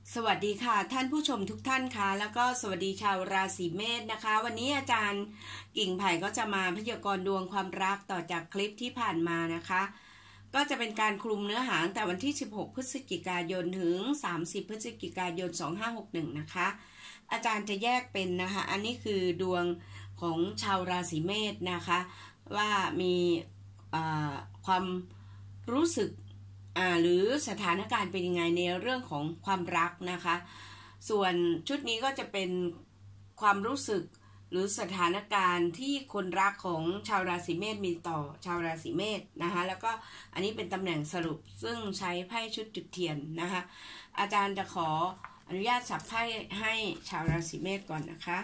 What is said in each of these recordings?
สวัสดีค่ะท่านผู้ชมทุกท่านค่ะแล้วก็สวัสดีชาวราศีเมษนะคะวันนี้อาจารย์กิ่งไผ่ก็จะมาพยากรณ์ดวงความรักต่อจากคลิปที่ผ่านมานะคะก็จะเป็นการคลุมเนื้อหาตั้งแต่วันที่16พฤศจิกายนถึง30พฤศจิกายน2561นะคะอาจารย์จะแยกเป็นนะคะอันนี้คือดวงของชาวราศีเมษนะคะว่ามีความรู้สึกหรือสถานการณ์เป็นยังไงในเรื่องของความรักนะคะส่วนชุดนี้ก็จะเป็นความรู้สึกหรือสถานการณ์ที่คนรักของชาวราศีเมษมีต่อชาวราศีเมษนะคะแล้วก็อันนี้เป็นตำแหน่งสรุปซึ่งใช้ไพ่ชุดจุดเทียนนะคะอาจารย์จะขออนุญาตสับไพ่ให้ชาวราศีเมษก่อนนะคะ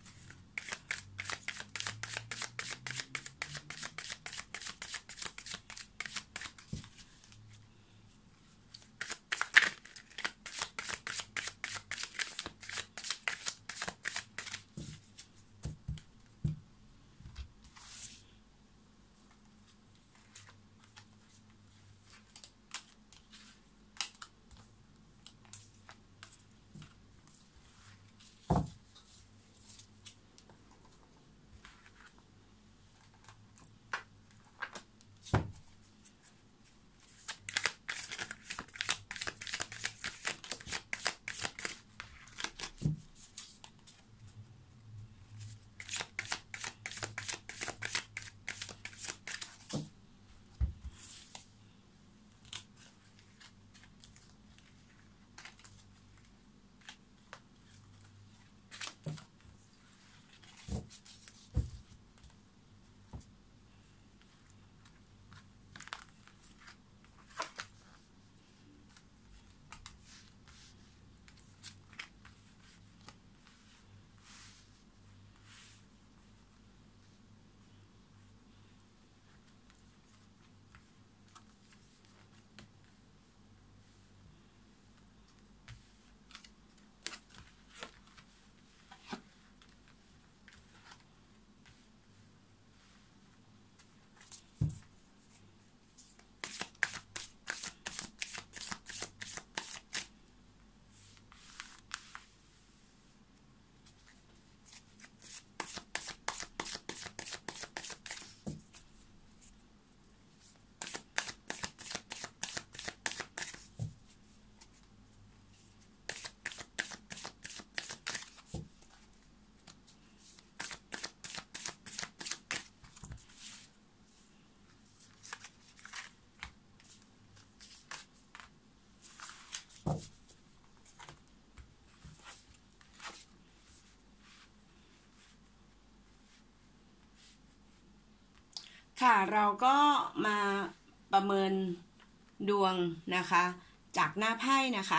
ค่ะเราก็มาประเมินดวงนะคะจากหน้าไพ่นะคะ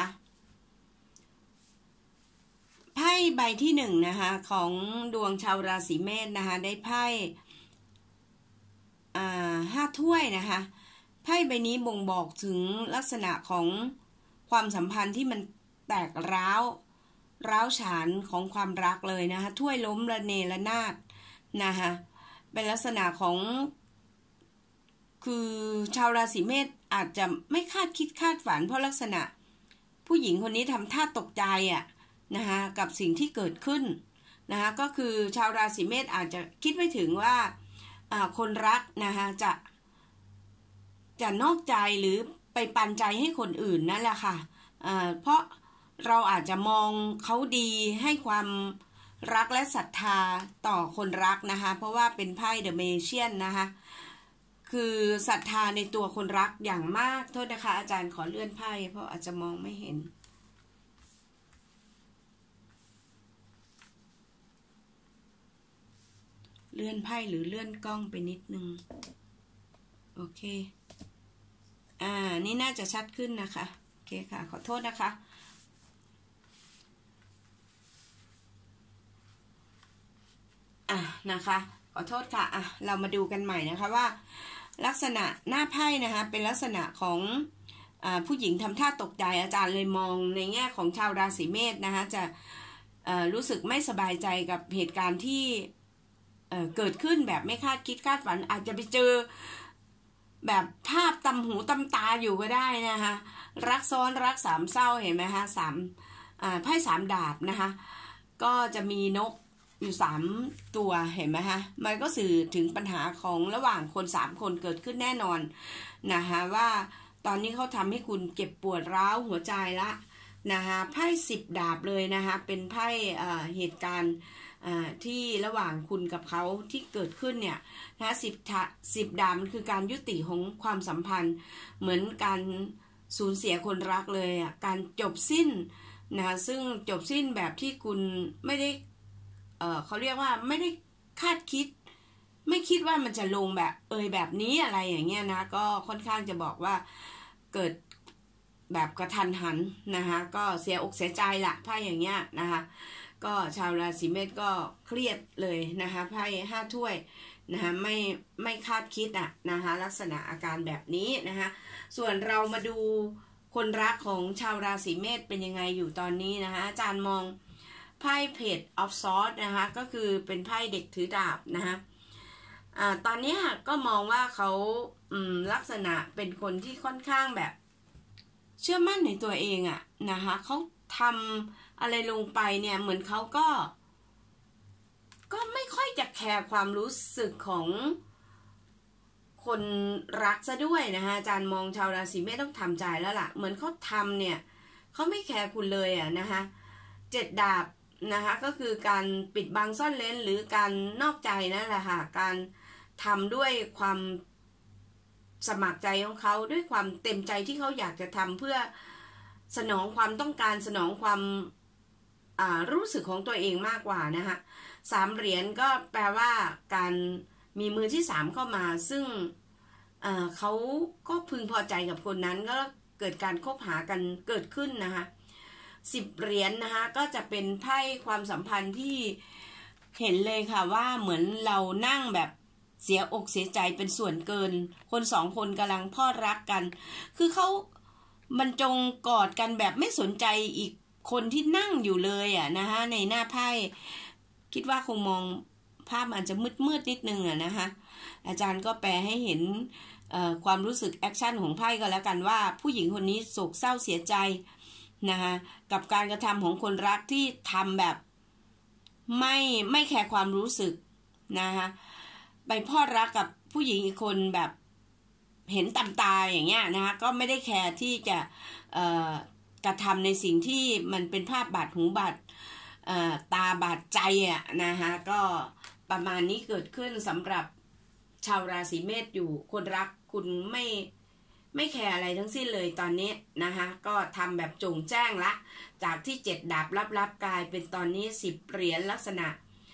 ไพ่ใบที่หนึ่งนะคะของดวงชาวราศีเมษนะคะได้ไพ่5 ถ้วยนะคะไพ่ใบนี้บ่งบอกถึงลักษณะของความสัมพันธ์ที่มันแตกร้าวฉานของความรักเลยนะคะถ้วยล้มระเนระนาดนะคะเป็นลักษณะของคือชาวราศีเมษอาจจะไม่คาดคิดคาดฝันเพราะลักษณะผู้หญิงคนนี้ทำท่าตกใจนะคะกับสิ่งที่เกิดขึ้นนะคะก็คือชาวราศีเมษอาจจะคิดไม่ถึงว่าคนรักนะคะจะนอกใจหรือไปปันใจให้คนอื่นนั่นแหละค่ะเพราะเราอาจจะมองเขาดีให้ความรักและศรัทธาต่อคนรักนะคะเพราะว่าเป็นไพ่เดอะเมเชียนนะคะคือศรัทธาในตัวคนรักอย่างมากโทษนะคะอาจารย์ขอเลื่อนไพ่เพราะอาจจะมองไม่เห็นเลื่อนไพ่หรือเลื่อนกล้องไปนิดนึงโอเคนี่น่าจะชัดขึ้นนะคะโอเคค่ะขอโทษนะคะนะคะขอโทษค่ะเรามาดูกันใหม่นะคะว่าลักษณะหน้าไพ่นะคะเป็นลักษณะของผู้หญิงทำท่าตกใจอาจารย์เลยมองในแง่ของชาวราศีเมษนะคะจะรู้สึกไม่สบายใจกับเหตุการณ์ที่เกิดขึ้นแบบไม่คาดคิดคาดฝันอาจจะไปเจอ แบบภาพตำหูตำตาอยู่ก็ได้นะคะรักซ้อนรักสามเศร้าเห็นไหมคะไพ่3 ดาบนะคะก็จะมีนกอยู่3 ตัวเห็นไหมคะมันก็สื่อถึงปัญหาของระหว่างคน3 คนเกิดขึ้นแน่นอนนะคะว่าตอนนี้เขาทำให้คุณเจ็บปวดร้าวหัวใจละนะคะไพ่10 ดาบเลยนะคะเป็นไพ่เหตุการณ์ที่ระหว่างคุณกับเขาที่เกิดขึ้นเนี่ยนะ10 ดาบมันคือการยุติของความสัมพันธ์เหมือนการสูญเสียคนรักเลยอ่ะการจบสิ้นนะซึ่งจบสิ้นแบบที่คุณไม่ได้เขาเรียกว่าไม่ได้คาดคิดไม่คิดว่ามันจะลงแบบแบบนี้อะไรอย่างเงี้ยนะก็ค่อนข้างจะบอกว่าเกิดแบบกระทันหันนะคะก็เสียอกเสียใจละไพ่อย่างเงี้ยนะคะก็ชาวราศีเมษก็เครียดเลยนะคะไพ่5 ถ้วยนะคะไม่คาดคิดนะคะลักษณะอาการแบบนี้นะคะส่วนเรามาดูคนรักของชาวราศีเมษเป็นยังไงอยู่ตอนนี้นะคะอาจารย์มองไพ่เพจออฟซอร์นะคะก็คือเป็นไพ่เด็กถือดาบนะคะตอนนี้ก็มองว่าเขาลักษณะเป็นคนที่ค่อนข้างแบบเชื่อมั่นในตัวเองนะคะเขาทำอะไรลงไปเนี่ยเหมือนเขาก็ไม่ค่อยจะแคร์ความรู้สึกของคนรักซะด้วยนะคะอาจารย์มองชาวราศีเมษต้องทำใจแล้วล่ะเหมือนเขาทำเนี่ยเขาไม่แคร์คุณเลยนะคะ7 ดาบนะคะก็คือการปิดบังซ่อนเร้นหรือการนอกใจนั่นแหละค่ะการทำด้วยความสมัครใจของเขาด้วยความเต็มใจที่เขาอยากจะทำเพื่อสนองความต้องการสนองความรู้สึกของตัวเองมากกว่านะคะ3 เหรียญก็แปลว่าการมีมือที่3เข้ามาซึ่งเขาก็พึงพอใจกับคนนั้นก็เกิดการคบหากันเกิดขึ้นนะคะ10 เหรียญนะคะก็จะเป็นไพ่ความสัมพันธ์ที่เห็นเลยค่ะว่าเหมือนเรานั่งแบบเสียอกเสียใจเป็นส่วนเกินคน2 คนกำลังพอดรักกันคือเขาบรรจงกอดกันแบบไม่สนใจอีกคนที่นั่งอยู่เลยนะคะในหน้าไพ่คิดว่าคงมองภาพอาจจะมืดนิดนึงนะคะอาจารย์ก็แปลให้เห็นความรู้สึกแอคชั่นของไพ่ก็แล้วกันว่าผู้หญิงคนนี้โศกเศร้าเสียใจนะคะกับการกระทำของคนรักที่ทำแบบไม่แคร์ความรู้สึกนะคะไปพอดรักกับผู้หญิงอีกคนแบบเห็นตำตาอย่างเงี้ยนะคะก็ไม่ได้แคร์ที่จะกระทำในสิ่งที่มันเป็นภาพบาดหูบาดตาบาดใจนะคะก็ประมาณนี้เกิดขึ้นสำหรับชาวราศีเมษอยู่คนรักคุณไม่แคร์อะไรทั้งสิ้นเลยตอนนี้นะคะก็ทำแบบจงแจ้งละจากที่7 ดาบลับกลายเป็นตอนนี้10 เหรียญลักษณะ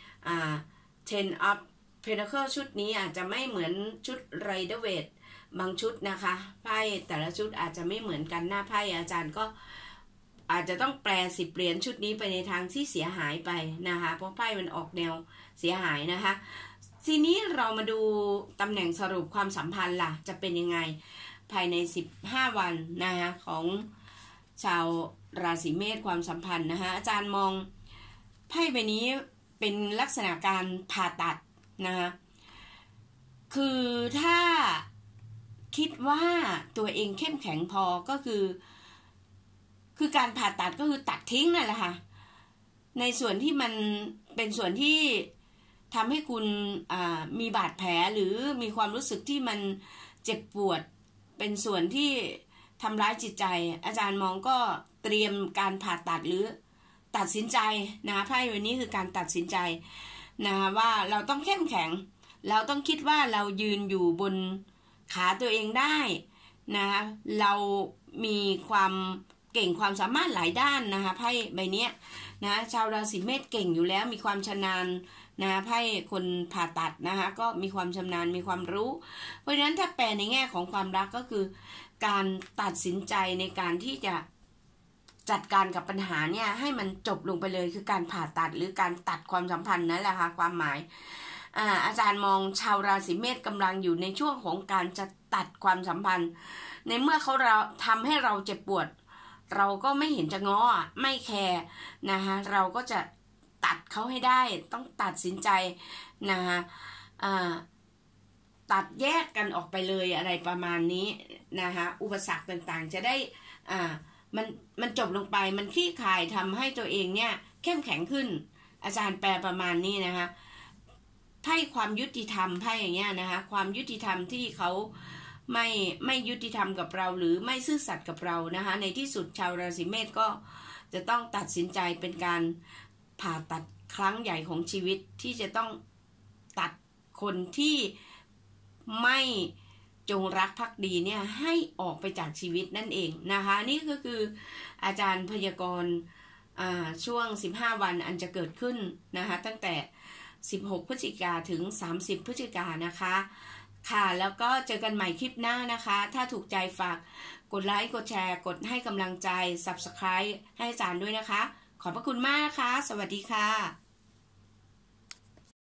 10 of Pentacle ชุดนี้อาจจะไม่เหมือนชุด Rider Waite บางชุดนะคะไพ่แต่ละชุดอาจจะไม่เหมือนกันหน้าไพ่อาจารย์ก็อาจจะต้องแปล10 เหรียญชุดนี้ไปในทางที่เสียหายไปนะคะเพราะไพ่มันออกแนวเสียหายนะคะทีนี้เรามาดูตำแหน่งสรุปความสัมพันธ์ล่ะจะเป็นยังไงภายใน15 วันนะคะของชาวราศีเมษความสัมพันธ์นะคะอาจารย์มองไพ่ใบนี้เป็นลักษณะการผ่าตัดนะคะคือถ้าคิดว่าตัวเองเข้มแข็งพอก็คือการผ่าตัดก็คือตัดทิ้งนั่นแหละค่ะในส่วนที่มันเป็นส่วนที่ทำให้คุณมีบาดแผลหรือมีความรู้สึกที่มันเจ็บปวดเป็นส่วนที่ทำร้ายจิตใจอาจารย์มองก็เตรียมการผ่าตัดหรือตัดสินใจนะไพ่วันนี้คือการตัดสินใจนะว่าเราต้องเข้มแข็งเราต้องคิดว่าเรายืนอยู่บนขาตัวเองได้นะเรามีความเก่งความสามารถหลายด้านนะคะไพ่ใบนี้นะชาวราศีเมษเก่งอยู่แล้วมีความชำนาญนะไพ่คนผ่าตัดนะคะก็มีความชำนาญมีความรู้เพราะฉะนั้นถ้าแปลในแง่ของความรักก็คือการตัดสินใจในการที่จะจัดการกับปัญหาเนี่ยให้มันจบลงไปเลยคือการผ่าตัดหรือการตัดความสัมพันธ์นั่นแหละค่ะความหมายอาจารย์มองชาวราศีเมษกำลังอยู่ในช่วงของการจะตัดความสัมพันธ์ในเมื่อเราทำให้เราเจ็บปวดเราก็ไม่เห็นจะง้อไม่แคร์นะคะเราก็จะตัดเขาให้ได้ต้องตัดสินใจนะคะตัดแยกกันออกไปเลยอะไรประมาณนี้นะคะอุปสรรคต่างๆจะได้มันมันจบลงไปมันคลี่คลายทำให้ตัวเองเนี่ยเข้มแข็งขึ้นอาจารย์แปลประมาณนี้นะคะไพ่ความยุติธรรมไพ่อย่างเงี้ยนะคะความยุติธรรมที่เขาไม่ยุติธรรมกับเราหรือไม่ซื่อสัตย์กับเรานะคะในที่สุดชาวราศีเมษก็จะต้องตัดสินใจเป็นการผ่าตัดครั้งใหญ่ของชีวิตที่จะต้องตัดคนที่ไม่จงรักภักดีเนี่ยให้ออกไปจากชีวิตนั่นเองนะคะนี่ก็คืออาจารย์พยากรณ์ช่วง15วันอันจะเกิดขึ้นนะคะตั้งแต่16พฤศจิกาถึง30พฤศจิกานะคะค่ะแล้วก็เจอกันใหม่คลิปหน้านะคะถ้าถูกใจฝากกดไลค์กดแชร์กดให้กำลังใจ Subscribe ให้อาจารย์ด้วยนะคะขอบพระคุณมากค่ะสวัสดีค่ะ